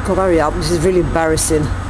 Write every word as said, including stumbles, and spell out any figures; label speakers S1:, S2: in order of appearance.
S1: Got to hurry up. This is really embarrassing.